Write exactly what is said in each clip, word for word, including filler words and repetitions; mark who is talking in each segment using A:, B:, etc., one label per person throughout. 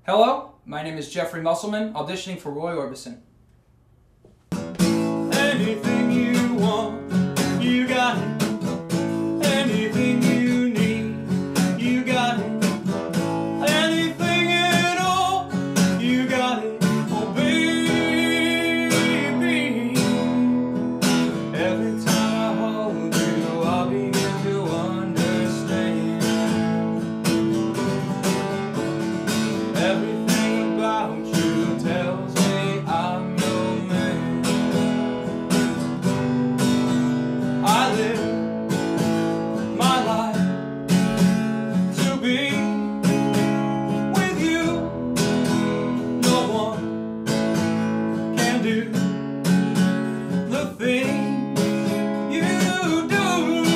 A: Hello, my name is Jeffrey Musselman, auditioning for Roy Orbison.
B: Anything you want, you got it. Anything you need, you got it. Anything at all, you got it. Oh baby, every time I hold you, I begin to understand. Everything about you tells me I'm your man. I live my life to be with you. No one can do the things you do.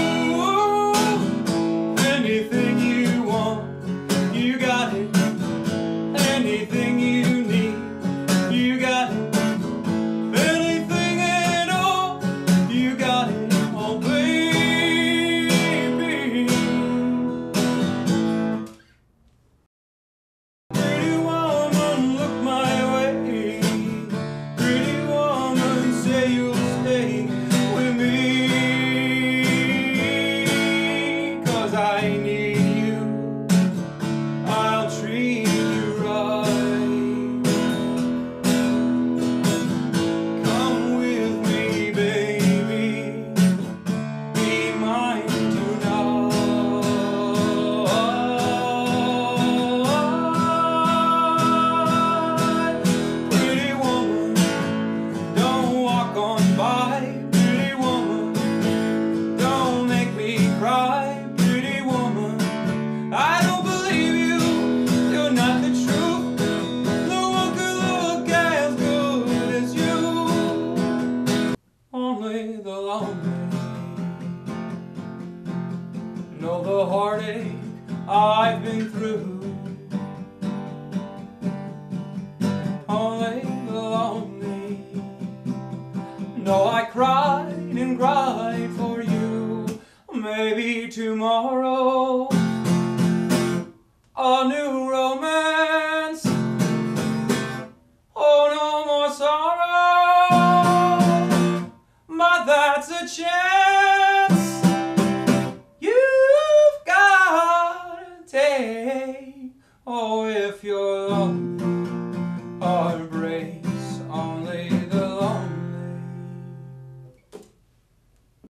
B: Anything you want, you got it. Anything you need, you got it. Anything at all, you got it. Oh baby, pretty woman, look my way. Pretty woman, say you'll stay with me, 'cause I need you. I'll treat you right. Come with me, baby. Be mine tonight. Pretty woman, don't walk on by. Pretty woman, don't make me cry. Pretty woman, I don't believe you. You're not the truth. No one could look as good as you. Only the lonely know the heartache I've been through. Only the lonely know I cried and cried for you. Maybe tomorrow a new romance